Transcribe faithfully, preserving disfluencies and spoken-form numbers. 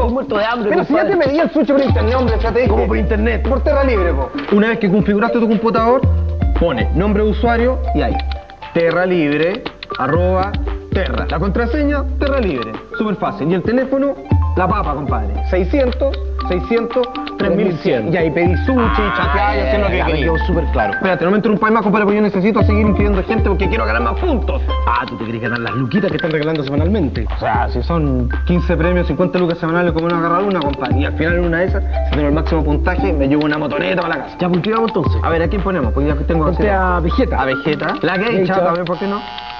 Estoy muerto de hambre, Pero si ya te medí el sushi por internet, hombre, ya te dije. ¿Cómo por internet? Por Terra Libre, po. Una vez que configuraste tu computador, pone nombre de usuario y ahí. Terra Libre, arroba, Terra. La contraseña, Terra Libre. Súper fácil. Y el teléfono, la papa, compadre. seiscientos, seiscientos, tres mil cien. Y ahí pedí sushi, chatear y hacer lo que ya, me quería. quedó súper claro. Espérate, no me interrumpáis más, compadre, porque yo necesito seguir inscribiendo gente porque quiero ganar más puntos. Ah, ¿tú te querés ganar las luquitas que están regalando semanalmente? O sea, si son quince premios, cincuenta lucas semanales, como no agarrar una, compadre. Y al final en una de esas, si tengo el máximo puntaje, me llevo una motoneta para la casa. Ya, pues, ¿qué vamos entonces? A ver, ¿a quién ponemos? Pues ya tengo que Ponte hacer. a Vegeta. A Vegeta. La Gay Geisha Chat. también, ¿por qué no?